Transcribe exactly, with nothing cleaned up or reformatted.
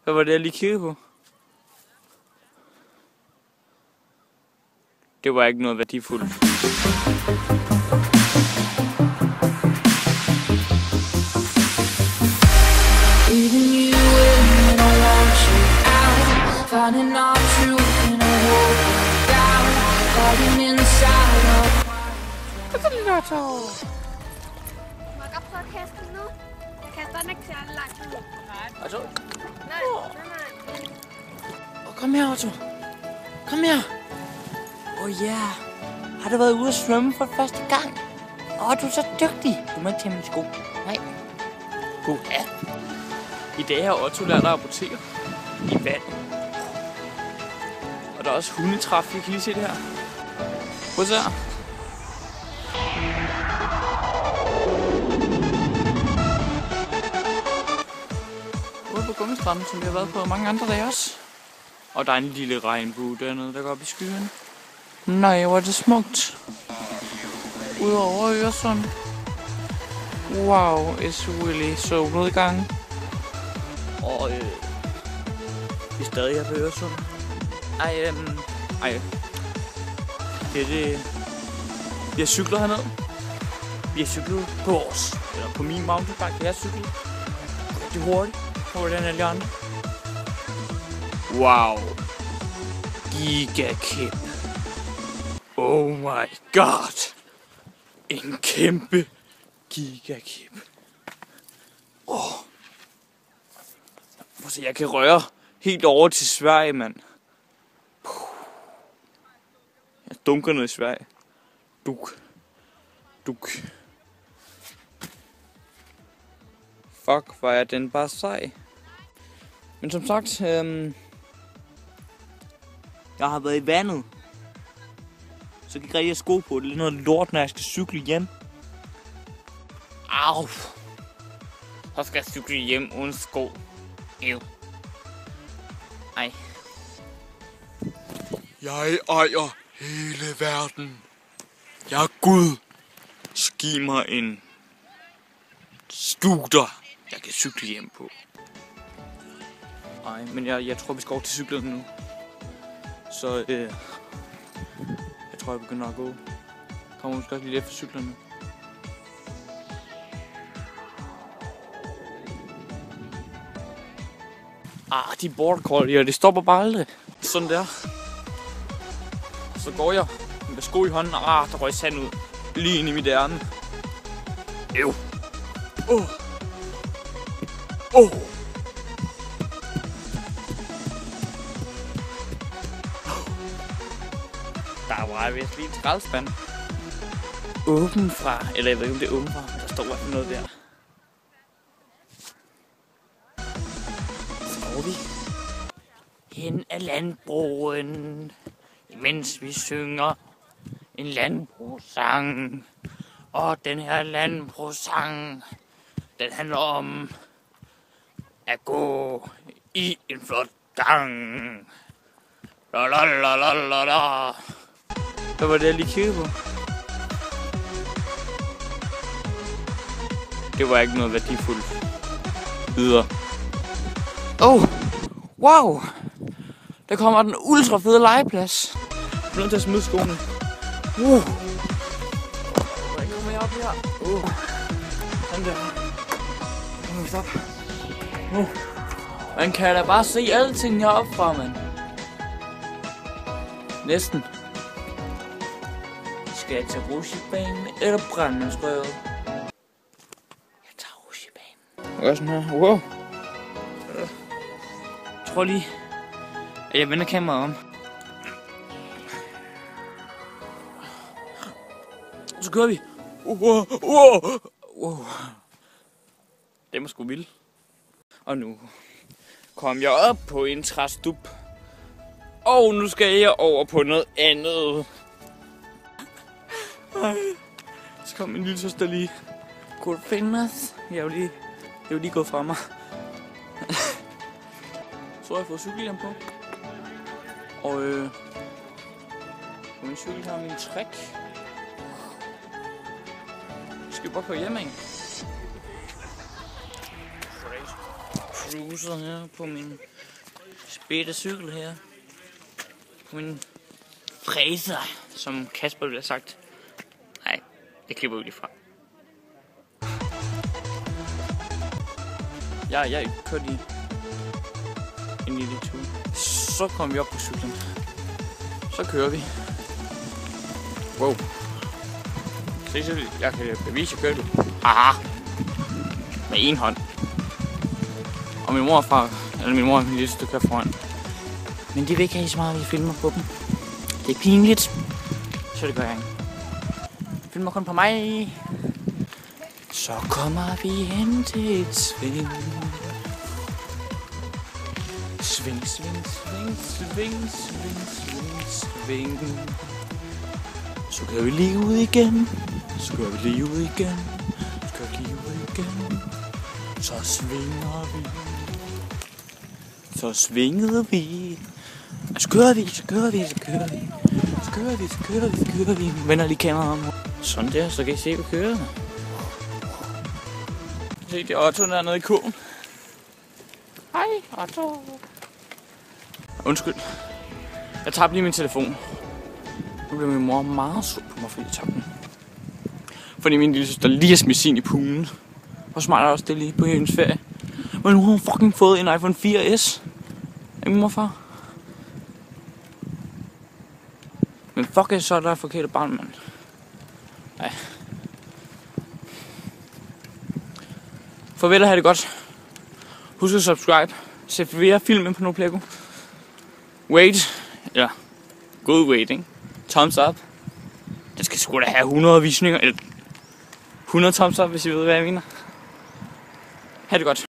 Hvad var det, jeg lige kiggede på? Det var ikke noget værdifuldt. Må jeg godt prøve at kaste den nu? Jeg kaster den ikke særlig langt ud. Og så... Nej, nej, nej. Oh, kom her, Otto. Kom her. Åh oh, ja. Yeah. Har du været ude at svømme for første gang? Åh, oh, du er så dygtig. Du må ikke tage mine sko. Nej. God ja. I dag har Otto lært at rapportere i vand. Og der er også hundetræf. I kan lige se det her. Prøv at se her. Ude på gummistranden, som vi har været på mange andre dage også. Og der er en lille regnbue dernede, der går op i skyen. Nej, hvor er det smukt. Udover Øresund. Wow, it's really solnedgang. Og øh, vi er stadig her på Øresund. Ej, øhm, ej. Det er det. Vi har cyklet herned. Vi har cyklet på vores, eller på min mountainbike. Jeg har cyklet. Det er hurtigt. Hurtigere end alle de andre. Wow. Gigakæmpe. Oh my god. En kæmpe gigakæmpe. Åh. Oh. Prøv at se, jeg kan røre helt over til Sverige, mand. Jeg dunker ned i Sverige. Duk. Duk. Fuck, hvor er den bare sej. Men som sagt, øhm, jeg har været i vandet. Så kan jeg ikke rigtig have sko på. Det er lidt noget lort, når jeg skal cykle hjem. Au. Så skal jeg cykle hjem uden sko. Ew. Ej. Jeg ejer hele verden. Jeg er Gud. Giv mig en scooter, jeg kan cykle hjem på. Ej, men jeg, jeg tror, vi skal over til cyklen nu. Så øh, jeg tror, jeg begynder at gå. Kommer måske også lige efter cyklerne. Ah, de border collier, det stopper bare aldrig. Sådan der. Så går jeg med sko i hånden, og ah, der røg sand ud. Lige ind i mit ærme. Ew. Åh. Oh. Åh. Oh. Der var vist lige en skraldespand. Åben fra, eller jeg ved ikke om det er åben fra, men der står i noget der. Så går vi hen ad landbroen, imens vi synger en landbrugssang. Og den her landbrugssang, den handler om at gå i en flot gang. La la la la la la. Hvad var det, jeg lige kiggede på? Det var ikke noget værdifuldt. Videre. Oh, wow. Der kommer den ultra fede legeplads. Jeg er nødt til at smide skoene. Uh. Hvordan kommer jeg op her? Uh. Sådan der. Nu må vi stoppe. Uh. Man kan da bare se alting heroppe fra, mand. Næsten. Skal jeg til rutsjebanen eller Brandmandsrøret? Jeg tager rutsjebanen. Hvad er sådan her? Wow. Jeg tror lige, at jeg vender kameraet om. Så kører vi. Wow, wow, wow. Det var sgu vildt. Og nu kom jeg op på en træstup. Og nu skal jeg over på noget andet. Så kom min lille søster lige. Kunne du finde os? Jeg er jo lige, jeg er jo lige gået fra mig. Så har jeg fået cykelhjelm på. Og øh, på min cykel har min træk. Jeg skal bare køre hjem, ikke? cruiser her på min spætte cykel her. På min fræser, som Kasper ville have sagt. Nej, det klipper vi lige fra. Ja, jeg kørte lige en lille tur. Så kommer vi op på cyklen. Så kører vi. Wow. Se, så jeg kan bevise, at jeg kører det. Aha. Med en hånd. Og min mor og far, eller min mor og min lille stykke foran. Men det vil ikke have så meget, at vi filmer på dem. Det er pinligt. Så det gør jeg ikke. Filmer kun på mig. Så kommer vi hen til et sving. Sving, sving, sving, sving, sving, sving, sving. Så kører vi lige ud igen. Så kører vi lige ud igen. Så kører vi lige ud igen. Så svinger vi. Så svingede vi. Og så kører vi, så kører vi, så kører vi. Så kører vi, så kører vi, så kører vi. Vender lige kameraet om. Sådan der, så kan I se, at vi kører. Se, det er Otto dernede i kurven. Hej, Otto. Undskyld. Jeg tabte lige min telefon. Nu bliver min mor meget sur på mig, fordi jeg tabte den. Fordi min lille søster lige har smidt sin i poolen. Hvor smart er også det lige på hendes ferie. Men nu har hun fucking fået en iPhone fire S af min morfar. Men fuck, så er der forkert barn, mand. Nej. Farvel og have det godt. Husk at subscribe. Se flere film på Noplego. Wait. Ja. God wait, ikke? Thumbs up. Den skal sgu da have hundrede visninger. Eller hundrede thumbs up, hvis I ved, hvad jeg mener. Ha' det godt.